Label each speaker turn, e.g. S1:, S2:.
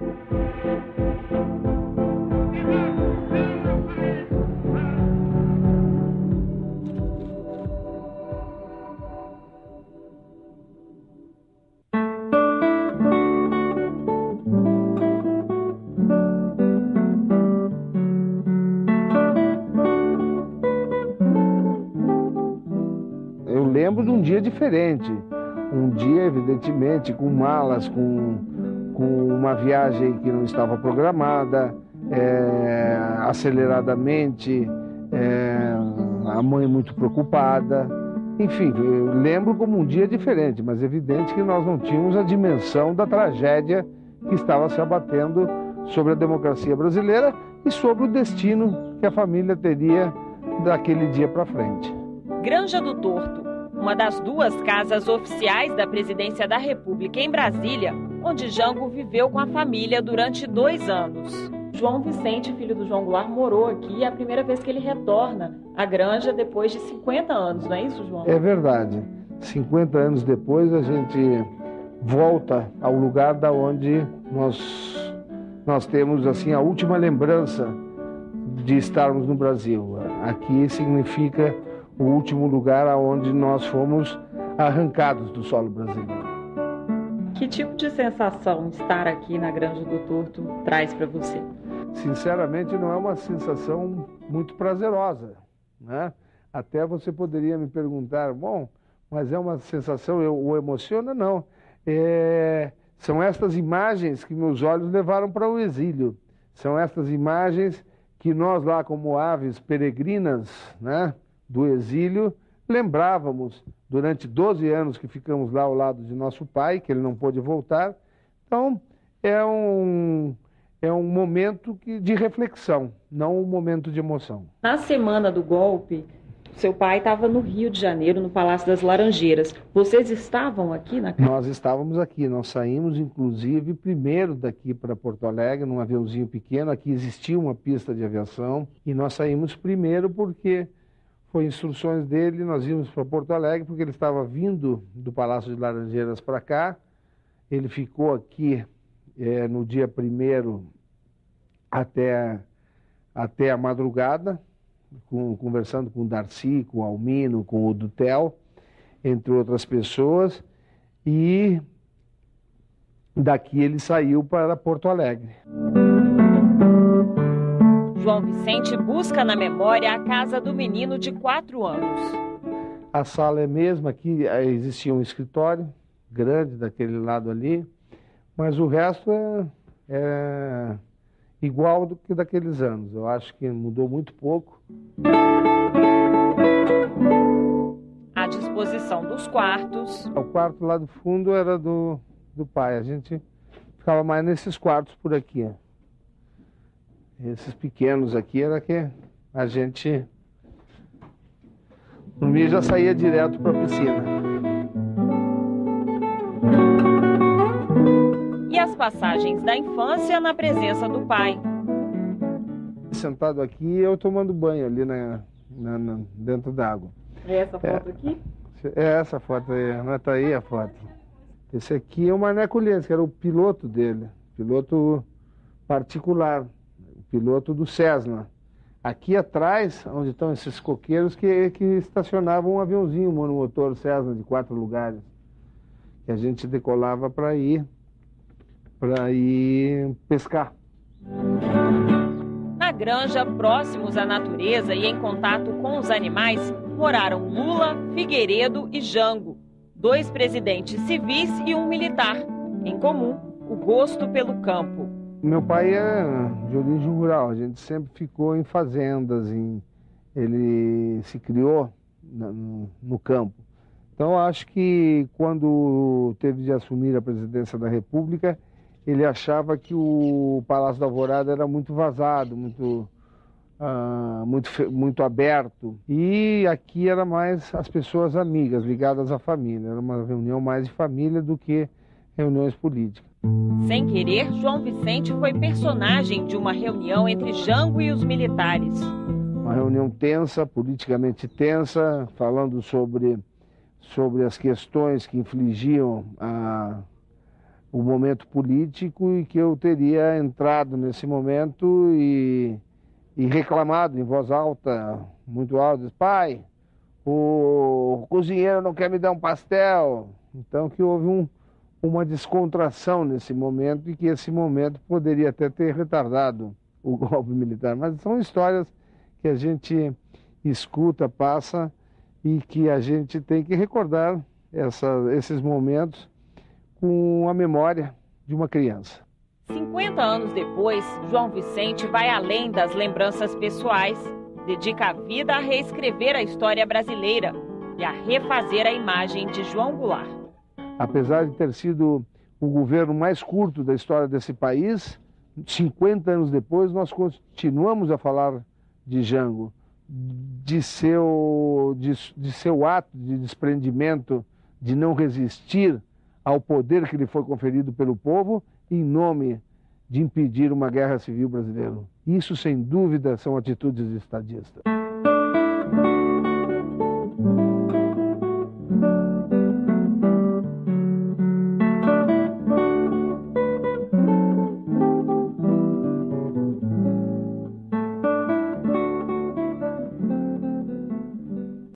S1: Lembro de um dia diferente, um dia evidentemente com malas, com uma viagem que não estava programada, aceleradamente, a mãe muito preocupada, enfim, eu lembro como um dia diferente, mas é evidente que nós não tínhamos a dimensão da tragédia que estava se abatendo sobre a democracia brasileira e sobre o destino que a família teria daquele dia para frente.
S2: Granja do Torto, uma das duas casas oficiais da Presidência da República em Brasília, onde Jango viveu com a família durante 2 anos. João Vicente, filho do João Goulart, morou aqui, é a primeira vez que ele retorna à Granja depois de 50 anos, não é isso, João?
S1: É verdade. 50 anos depois a gente volta ao lugar da onde nós temos assim a última lembrança de estarmos no Brasil. Aqui significa o último lugar aonde nós fomos arrancados do solo brasileiro.
S2: Que tipo de sensação estar aqui na Granja do Torto traz para você?
S1: Sinceramente, não é uma sensação muito prazerosa, né? Até você poderia me perguntar, bom, mas é uma sensação, o emociona? Não. São estas imagens que meus olhos levaram para o exílio. São estas imagens que nós lá como aves peregrinas, né, do exílio, lembrávamos durante 12 anos que ficamos lá ao lado de nosso pai, que ele não pôde voltar. Então, é um momento de reflexão, não um momento de emoção.
S2: Na semana do golpe, seu pai estava no Rio de Janeiro, no Palácio das Laranjeiras. Vocês estavam aqui na casa?
S1: Nós estávamos aqui, nós saímos inclusive primeiro daqui para Porto Alegre, num aviãozinho pequeno. Aqui existia uma pista de aviação e nós saímos primeiro porque foi instruções dele, nós íamos para Porto Alegre porque ele estava vindo do Palácio de Laranjeiras para cá. Ele ficou aqui no dia 1º até a madrugada, conversando com o Darcy, com o Almino, com o Dutel, entre outras pessoas, e daqui ele saiu para Porto Alegre.
S2: João Vicente busca na memória a casa do menino de 4 anos.
S1: A sala é a mesma, aqui existia um escritório grande daquele lado ali, mas o resto é igual do que daqueles anos. Eu acho que mudou muito pouco.
S2: À disposição dos quartos.
S1: O quarto lá do fundo era do pai. A gente ficava mais nesses quartos por aqui. Esses pequenos aqui era que a gente dormia e já saía direto para a piscina.
S2: E as passagens da infância na presença do pai.
S1: Sentado aqui, eu tomando banho ali dentro d'água.
S2: É essa foto aqui?
S1: É essa foto aí, tá aí a foto. Esse aqui é o Maneco Lentz, que era o piloto dele, piloto particular, o piloto do Cessna. Aqui atrás, onde estão esses coqueiros que estacionavam um aviãozinho monomotor Cessna de 4 lugares, que a gente decolava para ir pescar.
S2: Na granja, próximos à natureza e em contato com os animais, moraram Lula, Figueiredo e Jango, 2 presidentes civis e um militar. Em comum, o gosto pelo campo.
S1: Meu pai é de origem rural, a gente sempre ficou em fazendas, ele se criou no campo. Então, acho que quando teve de assumir a presidência da República, ele achava que o Palácio da Alvorada era muito vazado, muito aberto. E aqui era mais as pessoas amigas, ligadas à família. Era uma reunião mais de família do que reuniões políticas.
S2: Sem querer, João Vicente foi personagem de uma reunião entre Jango e os militares.
S1: Uma reunião tensa, politicamente tensa, falando sobre as questões que infligiam o momento político e que eu teria entrado nesse momento e reclamado em voz alta, muito alta, pai, o cozinheiro não quer me dar um pastel. Então que houve uma descontração nesse momento e que esse momento poderia até ter retardado o golpe militar. Mas são histórias que a gente escuta, passa e que a gente tem que recordar esses momentos com a memória de uma criança.
S2: 50 anos depois, João Vicente vai além das lembranças pessoais, dedica a vida a reescrever a história brasileira e a refazer a imagem de João Goulart.
S1: Apesar de ter sido o governo mais curto da história desse país, 50 anos depois nós continuamos a falar de Jango, de seu ato de desprendimento, de não resistir ao poder que lhe foi conferido pelo povo em nome de impedir uma guerra civil brasileira. Isso, sem dúvida, são atitudes de estadista.